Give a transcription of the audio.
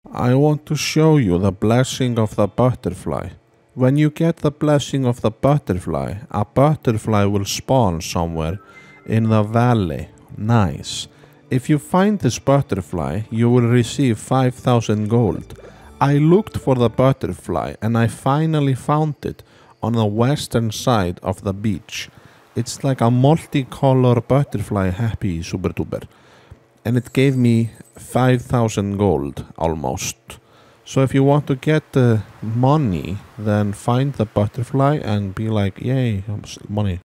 I want to show you the blessing of the butterfly. When you get the blessing of the butterfly, a butterfly will spawn somewhere in the valley. Nice. If you find this butterfly, you will receive 5,000 gold. I looked for the butterfly and I finally found it on the western side of the beach. It's like a multicolor butterfly, happy super duper. And it gave me 5,000 gold almost. So if you want to get the money, then find the butterfly and be like, yay, money.